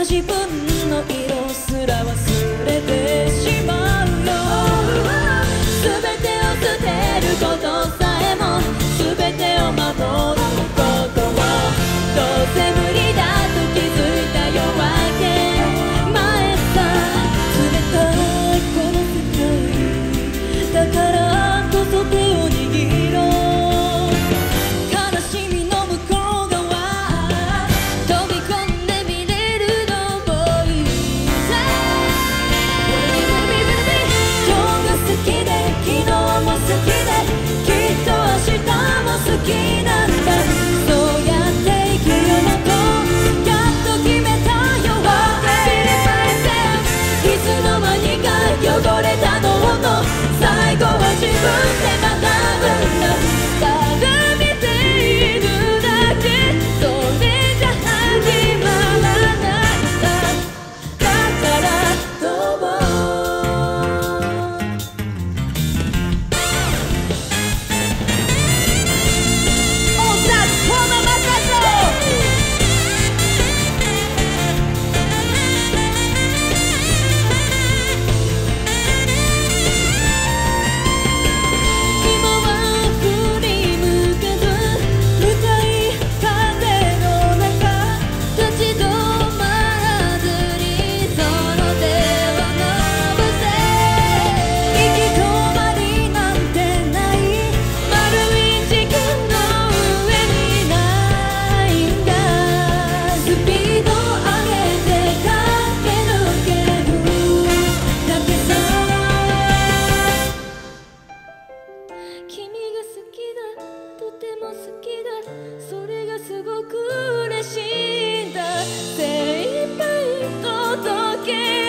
自分の色すら忘れてしまうよ。全てを捨てることさえも全てを守ることをどうせ無理だと気づいた夜明け前さ。冷たいこの世界だからこそ手を握ろう。悲しみの向こう側飛び込んで見れるのもいいぜ。今日が好きで昨日も好きできっと明日も好きなんだ。そうやって生きようとやっと決めたよ。いつの間にか汚れた脳の最後は自分で学ぶんだ。ただ見ているだけそれじゃ始まらないんだ。だからどうもおさつこのまさと今は振り向かず向かい風の中立ち止まらずにその手を伸ばせ。行き止まりなんてない丸い時間の上にないんだ。スピード上げて駆け抜けるだけさ。君が好きだとても好きだそれがすごく嬉しいんだ。精一杯届け